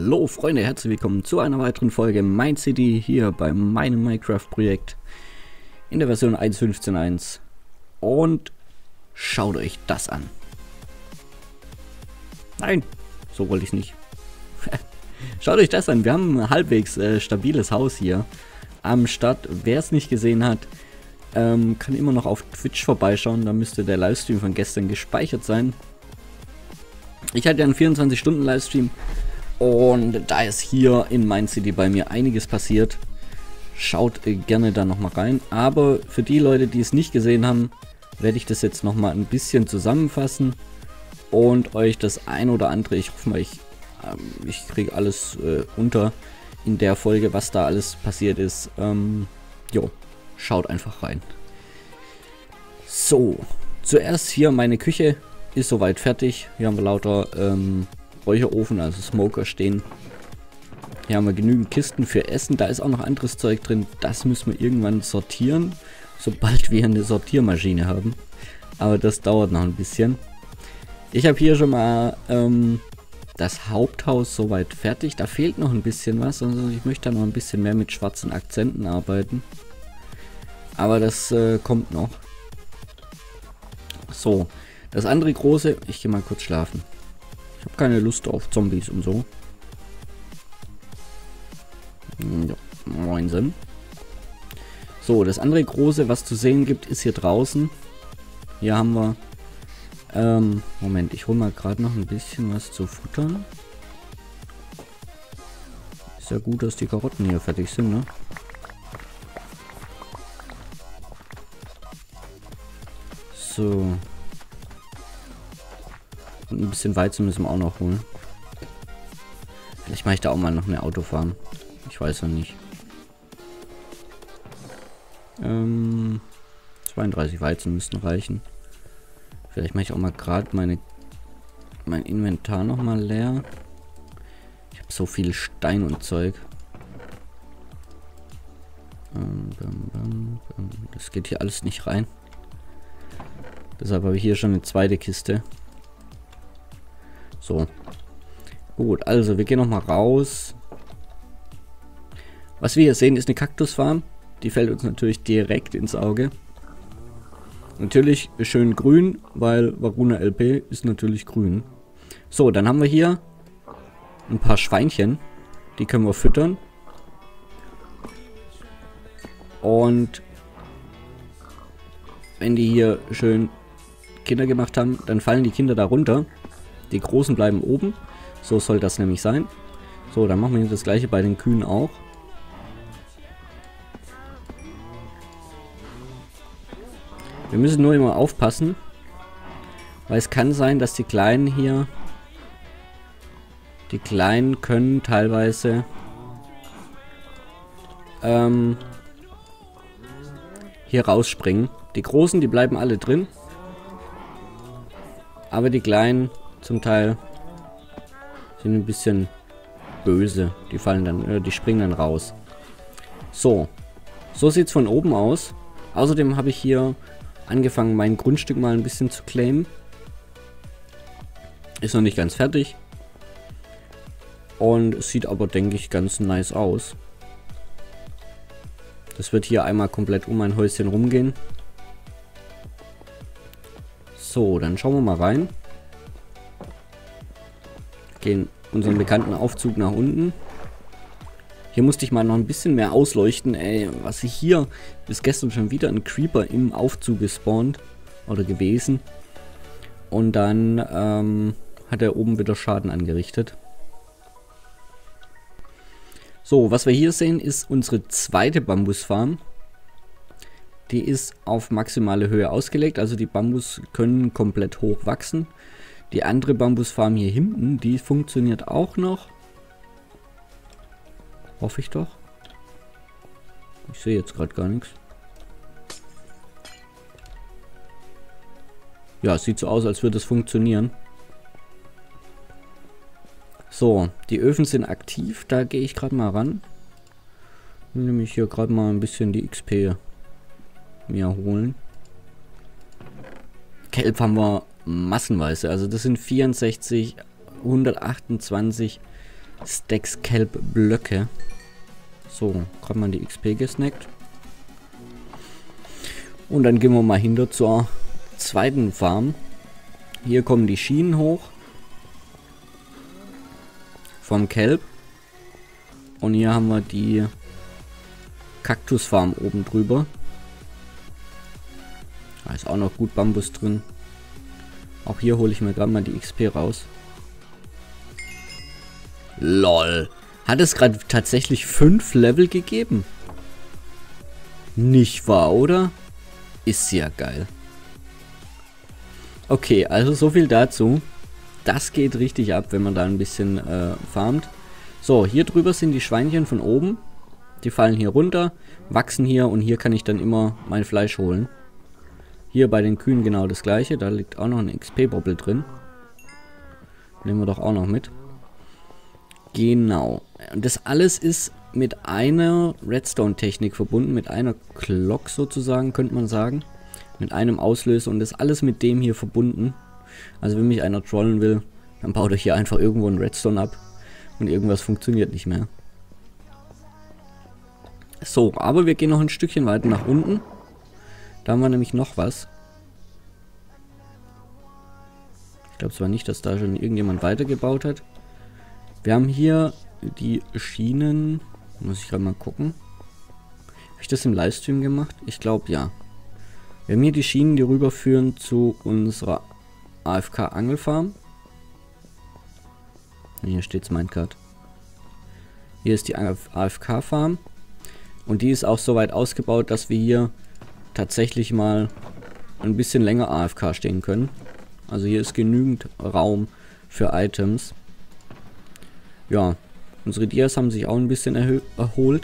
Hallo Freunde, herzlich willkommen zu einer weiteren Folge Mindcity hier bei meinem Minecraft-Projekt in der Version 1.15.1 und schaut euch das an. Nein, so wollte ich es nicht. Schaut euch das an, wir haben ein halbwegs stabiles Haus hier am Start. Wer es nicht gesehen hat, kann immer noch auf Twitch vorbeischauen, da müsste der Livestream von gestern gespeichert sein. Ich hatte ja einen 24-Stunden-Livestream. Und da ist hier in Mindcity bei mir einiges passiert. Schaut gerne da nochmal rein. Aber für die Leute, die es nicht gesehen haben, werde ich das jetzt nochmal ein bisschen zusammenfassen. Und euch das ein oder andere, ich hoffe mal, ich kriege alles unter in der Folge, was da alles passiert ist. Jo, schaut einfach rein. So, zuerst hier meine Küche ist soweit fertig. Hier haben wir lauter Räucherofen, also Smoker stehen. Hier haben wir genügend Kisten für Essen. Da ist auch noch anderes Zeug drin. Das müssen wir irgendwann sortieren, sobald wir eine Sortiermaschine haben. Aber das dauert noch ein bisschen. Ich habe hier schon mal das Haupthaus soweit fertig. Da fehlt noch ein bisschen was. Also ich möchte da noch ein bisschen mehr mit schwarzen Akzenten arbeiten. Aber das kommt noch. So, das andere große. Ich gehe mal kurz schlafen. Ich habe keine Lust auf Zombies und so. Ja, moinsen. So, das andere große, was zu sehen gibt, ist hier draußen. Hier haben wir... Moment, ich hole mal gerade noch ein bisschen was zu futtern. Ist ja gut, dass die Karotten hier fertig sind, ne? So. Und ein bisschen Weizen müssen wir auch noch holen. Vielleicht mache ich da auch mal noch eine Autofarm. Ich weiß noch nicht. 32 Weizen müssten reichen. Vielleicht mache ich auch mal gerade mein Inventar noch mal leer. Ich habe so viel Stein und Zeug. Das geht hier alles nicht rein. Deshalb habe ich hier schon eine zweite Kiste. So. Gut, also wir gehen noch mal raus. Was wir hier sehen, ist eine Kaktusfarm. Die fällt uns natürlich direkt ins Auge. Natürlich schön grün, weil Varuna LP ist natürlich grün. So, dann haben wir hier ein paar Schweinchen. Die können wir füttern. Und wenn die hier schön Kinder gemacht haben, dann fallen die Kinder da runter. Die Großen bleiben oben. So soll das nämlich sein. So, dann machen wir das gleiche bei den Kühen auch. Wir müssen nur immer aufpassen. Weil es kann sein, dass die Kleinen hier... Die Kleinen können teilweise... hier rausspringen. Die Großen, die bleiben alle drin. Aber die Kleinen zum Teil sind ein bisschen böse. Die fallen dann, die springen dann raus. So. So sieht es von oben aus. Außerdem habe ich hier angefangen, mein Grundstück mal ein bisschen zu claimen. Ist noch nicht ganz fertig. Und es sieht aber, denke ich, ganz nice aus. Das wird hier einmal komplett um mein Häuschen rumgehen. So, dann schauen wir mal rein. Gehen unseren bekannten Aufzug nach unten. Hier musste ich mal noch ein bisschen mehr ausleuchten. Ey, was ich hier... Ist gestern schon wieder ein Creeper im Aufzug gespawnt. Oder gewesen. Und dann hat er oben wieder Schaden angerichtet. So, was wir hier sehen, ist unsere zweite Bambusfarm. Die ist auf maximale Höhe ausgelegt. Also die Bambus können komplett hoch wachsen. Die andere Bambusfarm hier hinten, die funktioniert auch noch. Hoffe ich doch. Ich sehe jetzt gerade gar nichts. Ja, es sieht so aus, als würde es funktionieren. So, die Öfen sind aktiv. Da gehe ich gerade mal ran. Ich will nämlich hier gerade mal ein bisschen die XP mir holen. Kelp haben wir massenweise. Also das sind 64, 128, Stacks Kelp-Blöcke. So, gerade mal die XP gesnackt. Und dann gehen wir mal hinter zur zweiten Farm. Hier kommen die Schienen hoch. Vom Kelp. Und hier haben wir die Kaktusfarm oben drüber. Da ist auch noch gut Bambus drin. Auch hier hole ich mir gerade mal die XP raus. LOL. Hat es gerade tatsächlich 5 Level gegeben? Nicht wahr, oder? Ist ja geil. Okay, also so viel dazu. Das geht richtig ab, wenn man da ein bisschen farmt. So, hier drüber sind die Schweinchen von oben. Die fallen hier runter, wachsen hier und hier kann ich dann immer mein Fleisch holen. Hier bei den Kühen genau das gleiche. Da liegt auch noch ein XP-Bobbel drin. Nehmen wir doch auch noch mit. Genau. Und das alles ist mit einer Redstone-Technik verbunden. Mit einer Clock sozusagen, könnte man sagen. Mit einem Auslöser und das alles mit dem hier verbunden. Also wenn mich einer trollen will, dann baut euch hier einfach irgendwo einen Redstone ab. Und irgendwas funktioniert nicht mehr. So, aber wir gehen noch ein Stückchen weiter nach unten. Da haben wir nämlich noch was. Ich glaube zwar nicht, dass da schon irgendjemand weitergebaut hat. Wir haben hier die Schienen. Muss ich gerade mal gucken. Habe ich das im Livestream gemacht? Ich glaube ja. Wir haben hier die Schienen, die rüberführen zu unserer AFK-Angelfarm. Hier steht Minecart. Hier ist die AFK-Farm. Und die ist auch so weit ausgebaut, dass wir hier tatsächlich mal ein bisschen länger AFK stehen können. Also hier ist genügend Raum für Items. Ja, unsere Dias haben sich auch ein bisschen erholt.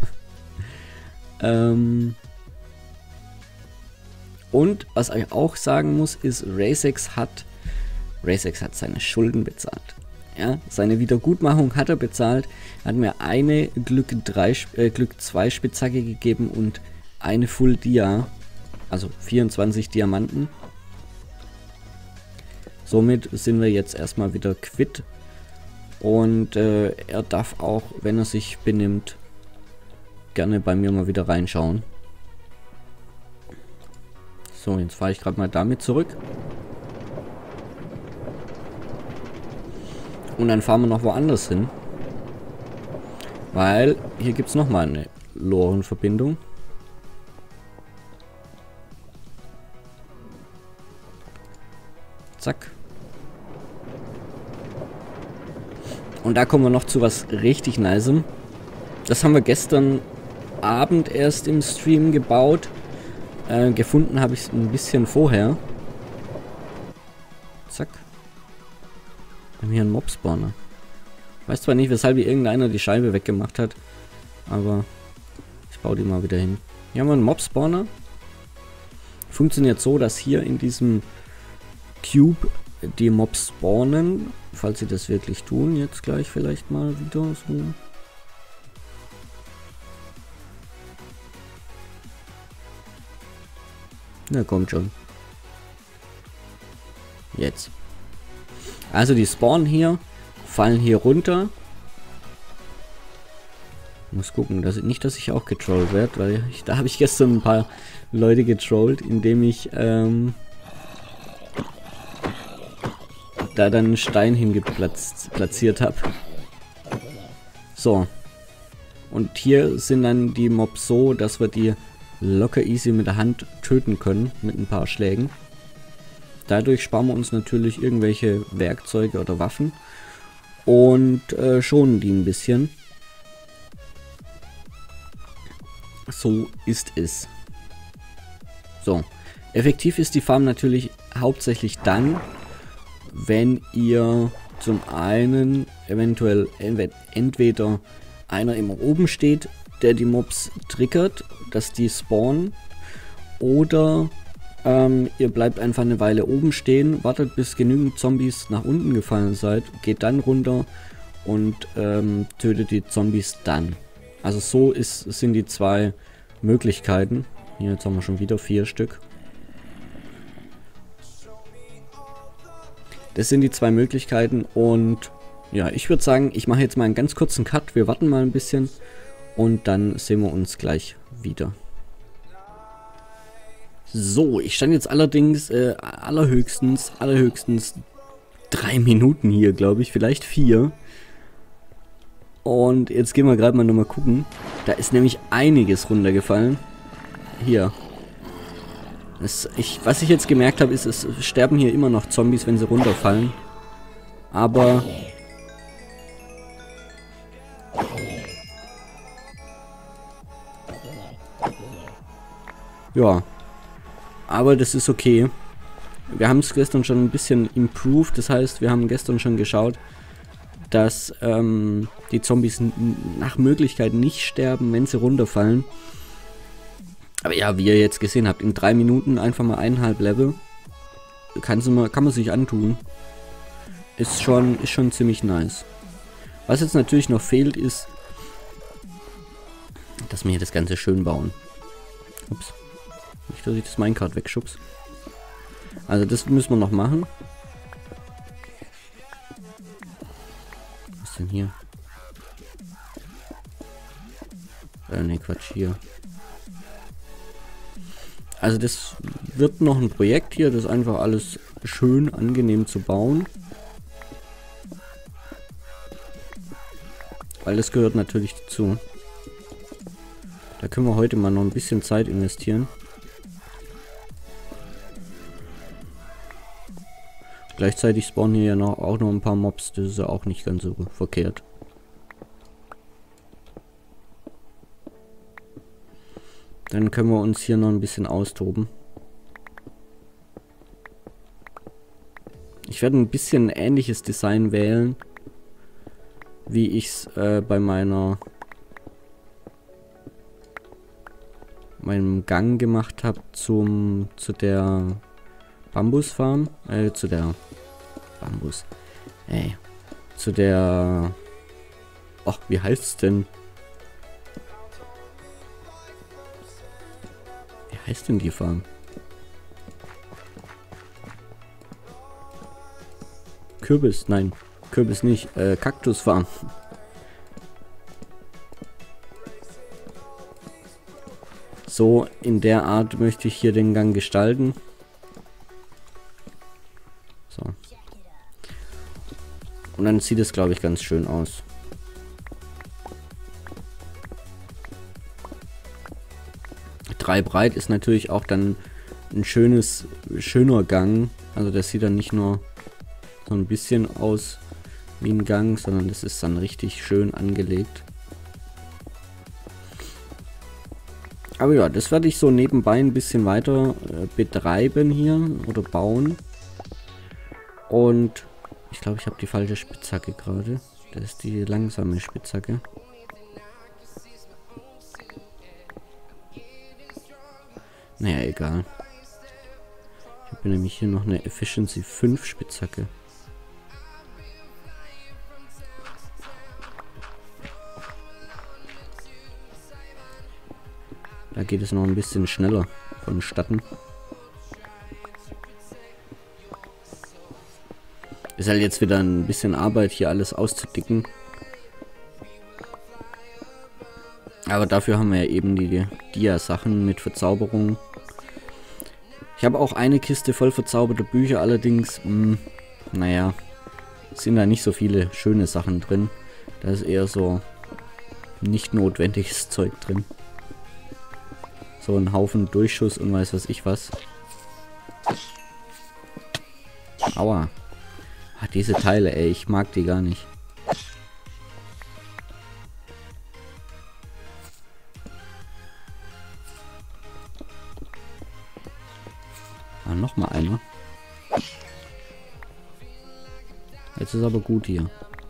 Und was ich auch sagen muss, ist, Racex hat seine Schulden bezahlt. Ja, seine Wiedergutmachung hat er bezahlt. Er hat mir eine Glück 2 Spitzhacke gegeben und eine Full Dia. Also 24 Diamanten. Somit sind wir jetzt erstmal wieder quitt. Und er darf auch, wenn er sich benimmt, gerne bei mir mal wieder reinschauen. So, jetzt fahre ich gerade mal damit zurück. Und dann fahren wir noch woanders hin. Weil hier gibt es nochmal eine Lorenverbindung. Zack. Und da kommen wir noch zu was richtig Nicem. Das haben wir gestern Abend erst im Stream gebaut. Gefunden habe ich es ein bisschen vorher. Zack. Wir haben hier einen Mob-Spawner. Ich weiß zwar nicht, weshalb hier irgendeiner die Scheibe weggemacht hat. Aber ich baue die mal wieder hin. Hier haben wir einen Mob-Spawner. Funktioniert so, dass hier in diesem Cube die Mobs spawnen. Falls sie das wirklich tun. Jetzt gleich vielleicht mal wieder so. Na, kommt schon. Jetzt. Also die spawnen hier, fallen hier runter. Muss gucken, dass ich auch getrollt werde, weil da habe ich gestern ein paar Leute getrollt, indem ich da dann einen Stein hingeplatziert habe. So. Und hier sind dann die Mobs so, dass wir die locker easy mit der Hand töten können, mit ein paar Schlägen. Dadurch sparen wir uns natürlich irgendwelche Werkzeuge oder Waffen und schonen die ein bisschen. So ist es. So, effektiv ist die Farm natürlich hauptsächlich dann, wenn ihr zum einen eventuell entweder einer immer oben steht, der die Mobs triggert, dass die spawnen, oder ihr bleibt einfach eine Weile oben stehen, wartet bis genügend Zombies nach unten gefallen seid, geht dann runter und tötet die Zombies dann. Also so sind die zwei Möglichkeiten. Hier, jetzt haben wir schon wieder 4 Stück. Das sind die zwei Möglichkeiten und ja, ich würde sagen, ich mache jetzt mal einen ganz kurzen Cut. Wir warten mal ein bisschen und dann sehen wir uns gleich wieder. So, ich stand jetzt allerdings allerhöchstens 3 Minuten hier, glaube ich, vielleicht 4. Und jetzt gehen wir gerade mal nochmal gucken. Da ist nämlich einiges runtergefallen. Hier. Was ich jetzt gemerkt habe, ist, es sterben hier immer noch Zombies, wenn sie runterfallen. Aber... ja. Aber das ist okay. Wir haben es gestern schon ein bisschen improved. Das heißt, wir haben gestern schon geschaut, dass die Zombies nach Möglichkeit nicht sterben, wenn sie runterfallen. Aber ja, wie ihr jetzt gesehen habt, in 3 Minuten einfach mal 1,5 Level. Kann man sich antun. Ist schon ziemlich nice. Was jetzt natürlich noch fehlt, ist, dass wir hier das Ganze schön bauen. Ups. Nicht, dass ich das Minecart wegschubs. Also das müssen wir noch machen. Was ist denn hier? Ne, Quatsch, hier. Also das wird noch ein Projekt hier, das ist einfach alles schön angenehm zu bauen. Weil das gehört natürlich dazu. Da können wir heute mal noch ein bisschen Zeit investieren. Gleichzeitig spawnen hier ja auch noch ein paar Mobs, das ist ja auch nicht ganz so verkehrt. Dann können wir uns hier noch ein bisschen austoben. Ich werde ein bisschen ähnliches Design wählen, wie ich es bei meinem Gang gemacht habe zu der Bambusfarm, zu der ach, wie heißt's denn? Wie heißt denn die Farm? Kürbis, nein, Kürbis nicht, Kaktusfarm. So, in der Art möchte ich hier den Gang gestalten. So. Und dann sieht es, glaube ich, ganz schön aus. Drei breit ist natürlich auch dann ein schöner Gang. Also das sieht dann nicht nur so ein bisschen aus wie ein Gang, sondern das ist dann richtig schön angelegt. Aber ja, das werde ich so nebenbei ein bisschen weiter betreiben hier oder bauen. Und ich glaube, ich habe die falsche Spitzhacke gerade. Das ist die langsame Spitzhacke. Naja, egal. Ich habe nämlich hier noch eine Efficiency 5 Spitzhacke. Da geht es noch ein bisschen schneller vonstatten. Ist halt jetzt wieder ein bisschen Arbeit, hier alles auszudicken. Aber dafür haben wir ja eben die Dia-Sachen mit Verzauberung. Ich habe auch eine Kiste voll verzauberter Bücher, allerdings, naja, sind da nicht so viele schöne Sachen drin. Da ist eher so nicht notwendiges Zeug drin. So ein Haufen Durchschuss und weiß was ich was. Aua. Ach, diese Teile, ey, ich mag die gar nicht. Ah, noch mal einer. Jetzt ist aber gut hier.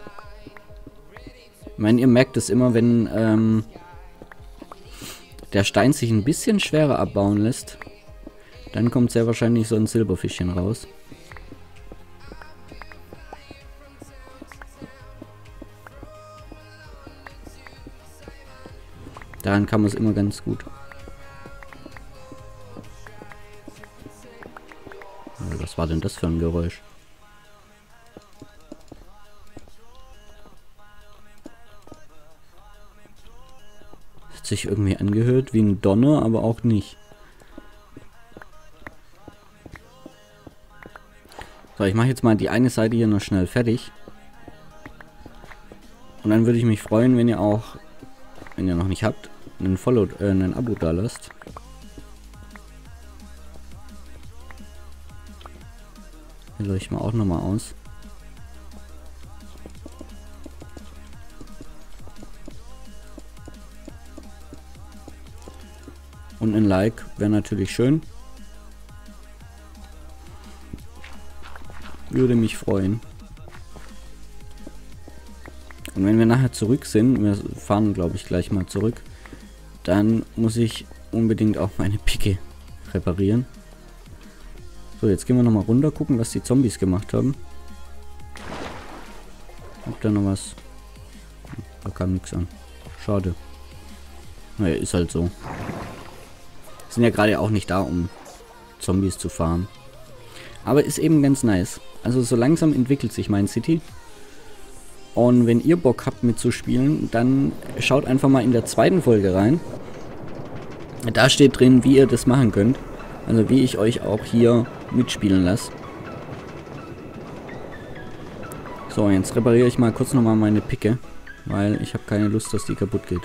Ich meine, ihr merkt es immer, wenn der Stein sich ein bisschen schwerer abbauen lässt, dann kommt sehr wahrscheinlich so ein Silberfischchen raus. Daran kann man es immer ganz gut. Was war denn das für ein Geräusch? sich irgendwie angehört wie ein Donner, aber auch nicht. So, ich mache jetzt mal die eine Seite hier noch schnell fertig. Und dann würde ich mich freuen, wenn ihr auch, wenn ihr noch nicht habt, ein Abo da lasst. Hier leuchten wir auch nochmal aus. Und ein Like wäre natürlich schön. Würde mich freuen. Und wenn wir nachher zurück sind, wir fahren glaube ich gleich mal zurück, dann muss ich unbedingt auch meine Picke reparieren. So, jetzt gehen wir nochmal runter, gucken, was die Zombies gemacht haben. Ob da noch was? Da kam nichts an. Schade. Naja, ist halt so. Sind ja gerade auch nicht da, um Zombies zu fahren. Aber ist eben ganz nice. Also so langsam entwickelt sich mein City. Und wenn ihr Bock habt mitzuspielen, dann schaut einfach mal in der zweiten Folge rein. Da steht drin, wie ihr das machen könnt. Also wie ich euch auch hier mitspielen lasse. So, jetzt repariere ich mal kurz nochmal meine Picke. Weil ich habe keine Lust, dass die kaputt geht.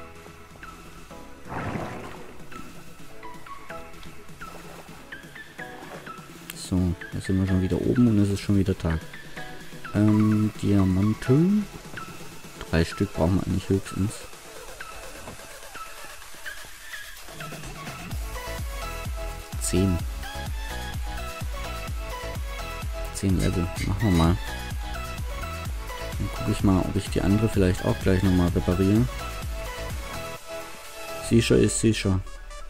So, da sind wir schon wieder oben und es ist schon wieder Tag. Diamanten. 3 Stück brauchen wir eigentlich höchstens. Zehn Level. Machen wir mal. Dann gucke ich mal, ob ich die andere vielleicht auch gleich nochmal repariere. Sicher ist sicher.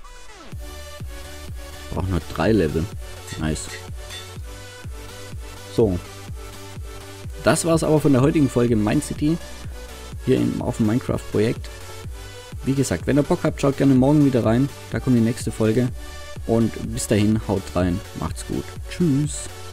Ich brauche nur 3 Level. Nice. So. Das war es aber von der heutigen Folge Mind City. Hier auf dem Minecraft-Projekt. Wie gesagt, wenn ihr Bock habt, schaut gerne morgen wieder rein. Da kommt die nächste Folge. Und bis dahin, haut rein. Macht's gut. Tschüss.